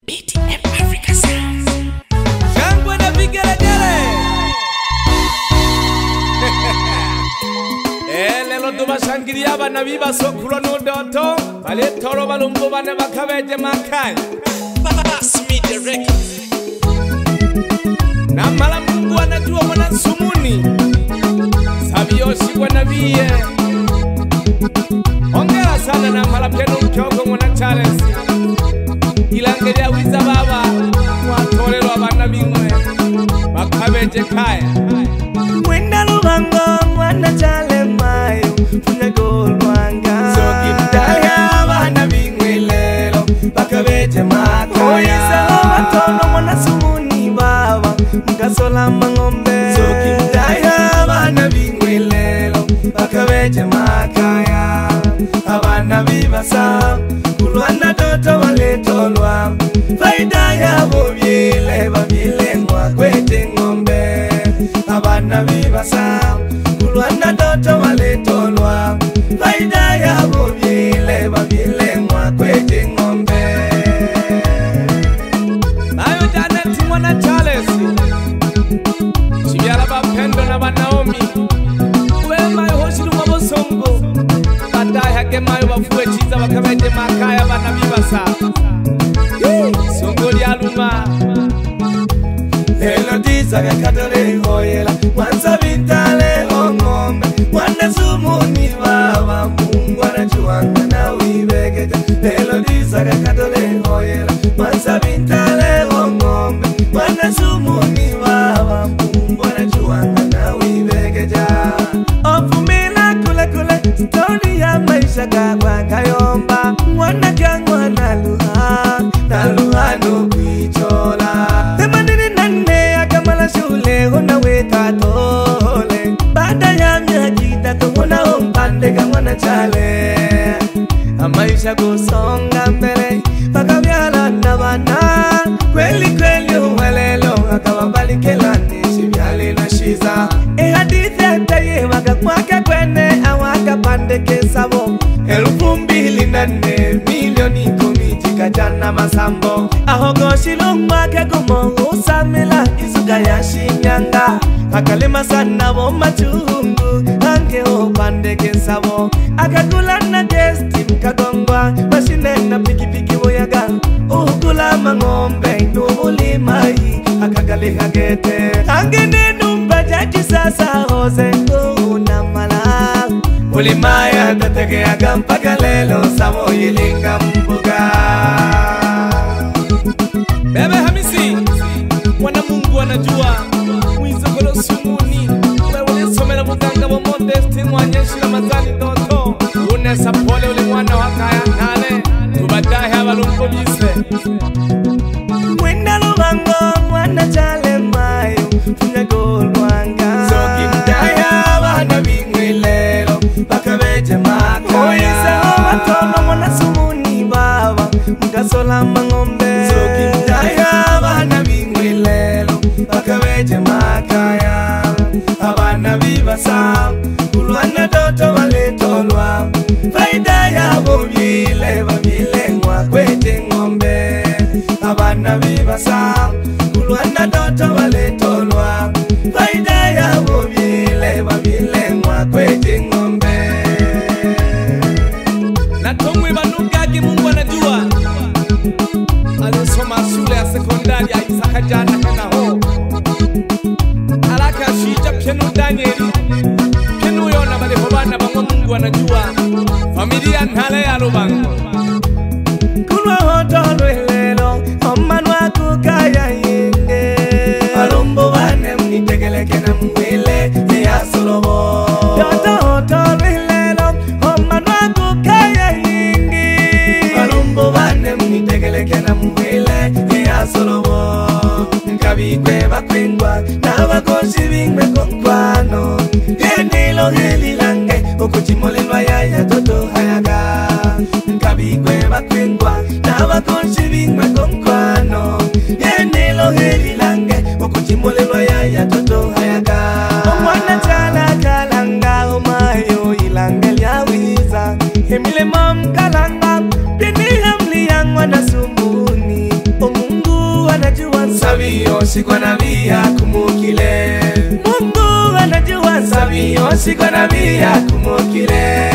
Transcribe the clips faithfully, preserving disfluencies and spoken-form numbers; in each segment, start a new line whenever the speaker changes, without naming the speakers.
B T M Africa Sound. Shangwe na vigelegele. Eh, lelo tubashangiria abana bibasokuro n'udoto bale toro balumbu bane bakabeje makai Bass Media Records. Na mala Mungu anajua mwana sumuni Sabioshi kwa nabie. Ongera sana na mala penu mkyoko mwana Charles Ilangelia wiza baba Mwatorelo abana bingwe bakabeje kaya
Mwenda lubango mwana chale mayo Funego lwanga
Soki mdaya abana bingwe lelo bakabeje makaya
Oisa watono mwana sumuni baba Mkasola mangombe
Soki mdaya abana bingwe lelo bakabeje makaya Abana bibasa Kulwana toto waletolwa Faida ya bobyele babyele mwa kwete ngombe Abana bibasa Kulwana toto waletolwa Faida ya bobyele babyele mwa kwete ngombe Mayo Janet mwana Charles Chibyala bapendo na banaomi Uwe mayo hoshiru mabosongo Badai hake mayo bafuwe chiza bakabeje makaya bana bibasa Songo lialuma
Lelo disa kakatole hoyela Mwanza vintale hongombe Mwana sumuni baba Mungu anachuanga na uibegeja Lelo disa kakatole hoyela Mwanza vintale hongombe Mwana sumuni baba Mungu anachuanga na uibegeja Ofumila kule kule Story ya maisha kakwa kayomba Mwana kangwa na luha Na luha no kuichola Shule hona weka tole Bada ya miaka tatu hona umpande kama na chale Maisha kusonga mbele Paka vyala na bana Kweli kweli uwelelo Akawabali kelani Shivyali na shiza E hadithi ataye Waka mwaka kwene Awaka pande kesabo Elfu mbili nane Milioni kumijika jana masambo Ahogo shilumwake kumongu Usamila izuga ya shinyanga Akalema sana wo machungu Ange upande kesabo Akakula na gesti mkagongwa Mashine na piki piki woyaga Uhukula mangombe Nubuli mai Akakali hagete Ange nenu mbaja kisasa Hose kuna mala Ulimaya tateke agampaka lelo Samo yilinga mbuga
Bebe Hamisi Mwana Mungu anajua Mwizogolo sumuni Wewe somela muganga wa modesti Mwanyeshila mazani toto Unesa pole ule mwana wakaya nale Tubadahe abalumbo bise
Mwenda lubango mwana chale mayo Funego lwanga
Soki mdaya abana bingwe lelo bakabeje makaya
Oisa watono mwana sumuni baba Mkasola mangombe
Soki mdaya abana bingwe lelo bakabeje makaya Abana bibasa Kulwana doto waletolwa Faida ya bobyele babyele mwa kwete ngombe Abana bibasa Kulwana doto waletolwa Faida ya bobyele babyele mwa kwete ngombe Natomwe banugagi Mungu anajua Alisoma shule ya sekondari ya Isaka jana kana ho Alaka shija penu Danieli Penu yona bale hobana bangwa Mungu anajua Familia ntale ya lubango
Kulwa hoto lwelelo Omanwa kukaya yenge
Alumbo bane mnitegeleke na mwile ya solobo
Hoto hoto lwelelo Omanwa kukaya yenge
Alumbo bane mnitegeleke na mwile ya solobo Nkabikwe bakwingwa Na bakosi bingwe konkwano Yenilo helilange Okuchimolelwa ya ya toto hayaga Nkabikwe bakwingwa Na bakosi bingwe konkwano Yenilo helilange Okuchimolelwa ya ya toto hayaga
Omwana chala kalanga Omayo ilange lya wiza Emile mam kalanga Bini hamli yang wana sumuni Omu usiku nabii akumukile. Mungu anajua sabi usiku nabii akumukile.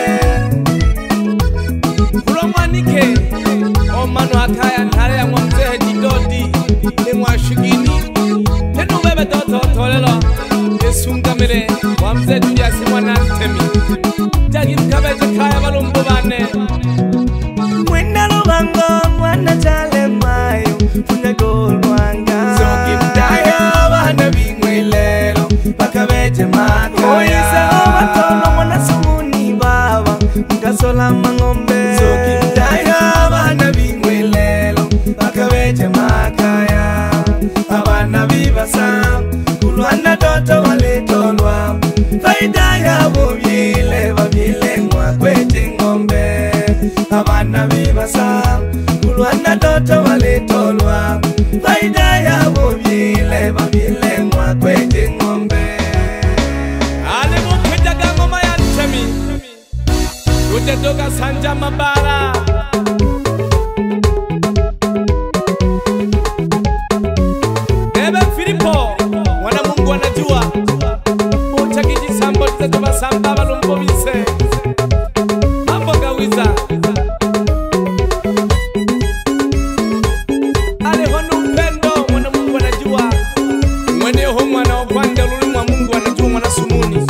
Kulomanike omano akaya ntare ya mwamzehe jidodi ni mwashigini tenu bebe toto tolelo yesungamire wamze duya simwa nantemi jagi mkabeje kaya balumbu bane
mwenda lubango mwana chale mayo funyego lwanga soki mdaya bana bingwelelo bakabeje maka oisa watono mwana sumuni baba mkasola mangombe soki mdaya bana bingwelelo bakabeje makaya abana bibasa kulwana toto waletolwa faida ya bobile babile mwa kwete ngombe abana bibasa kulwana toto waletolwa faida ya bobile babile mwa kwete ngombe
ale mukejaga ngoma ya ntemi utetoka sanja mabara Bebe Filipo mwana Mungu anajua uchakiji sambo tetoba samba balumbo bise mambo gawiza ale hono upendo mwana Mungu anajua mwene ho mwana okwanda lulu mwa Mungu anajua mwana sumuni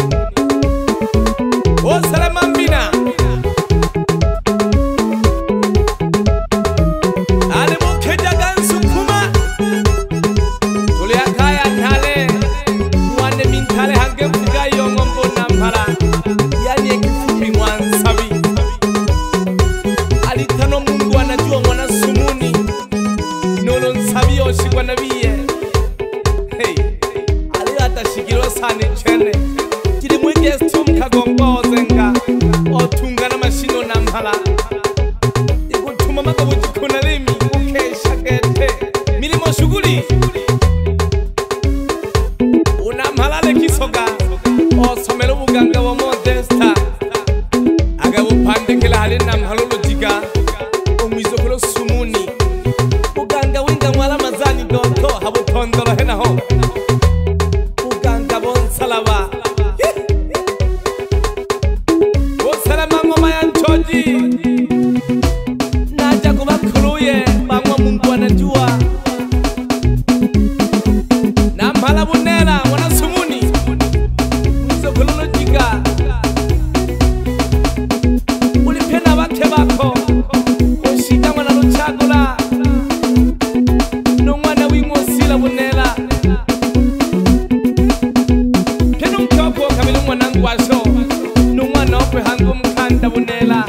o salama mbina ale mukeja gansukuma tuliakaya ntale mwane mintale hange mfuga yongo mbona mpara yani ekifupi mwansabi alitano Mungu anajua mwana sumuni nolo nsabi yoshigwa nabiye hey ali atashigirwa sane chene kiri mwingestu mkagomboze nga otunga na mashino na mpala ikutuma makabujikuna limi ukesha gete milimo shughuli una mpalale kisoga osomela ubuganga wa Modesta agabupandikila hali na mhalolo jiga umwizokolo sumuni uganga winga mwala mazani doto habutondolo henaho uganga bonsalaba bonsalama ngoma ya nchoji naja kubakuluye bangwa Mungu anajua na mpala bunela mwana sumuni mwizokololo jiga ulipena bake bako ushida mwana luchagula nungwana wingosila bunela kenu mkoko kamili mwana ngwasho nungwana okwe hangu mkanda bunela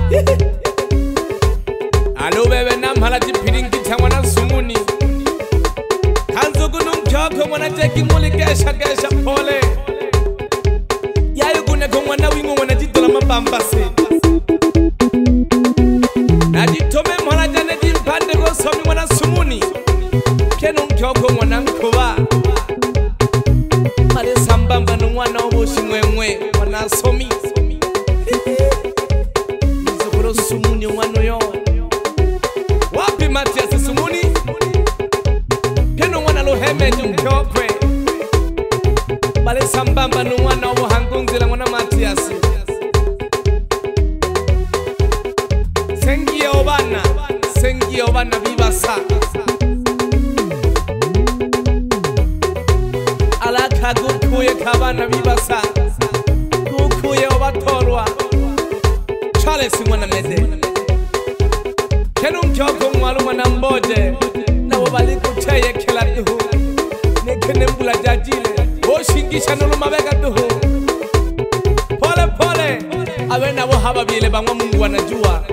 alo bebe na mpala jipiringi cha mwana sumuni kanzugu nungkyoko mwana jeki muli gesha gesha pole yayo gune ko mwana wingo mwana jitola mabambase najitome mwana jane jimpande go somi mwana sumuni kenu nkyoko mwana nkuba male sambamba nungwana obushi mwemwe mwana somi nizukuro sumuni mwana yo wapi Matias sumuni kenu mwana loheme jumkyokwe male sambamba nungwana obuhangunzila mwana Matias sengiye obana sengiye obana bibasa alaka gukuye kabana bibasa gukuye obatorwa Charles mwana mede kenu mkyoko mwalu mwana mboje nabo bali kuteye kila duhu nekene mbula jajile oshingisha nolumabega duhu pole pole awe nabo haba bile bangwa Mungu anajua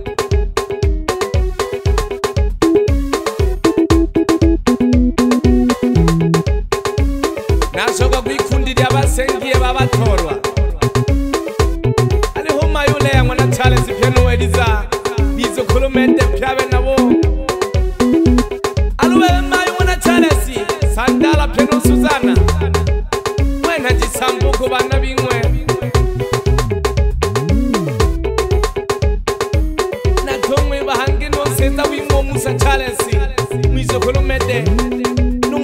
nasoka kuikundi ya basengiye babatorwa aliho mayule ya mwana Charles piano ediza bizo kulumende pyabe nabo alube mayu mwana Charles sandala piano Suzana mwena jisambuko bana bingwe na tongwe bahange no seza wimbo Musa Charles mwizo kulumende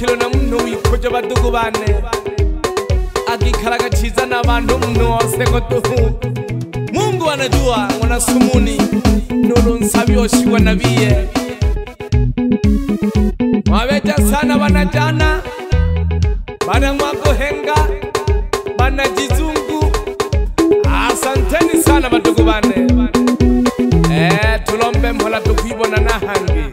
kilo na mnu wikoje badugu bane akikaraga chiza na bantu mnu wose kotuhu Mungu anajua mwana sumuni nuru nsabi oshigwa nabiye Mabeja sana wanajana bana mwakohenga bana jizungu asanteni sana badugu bane eh tulombe mhola tukwibona na hangi